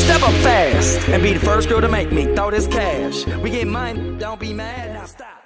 Step up fast and be the first girl to make me throw this cash. We get money, don't be mad, now stop.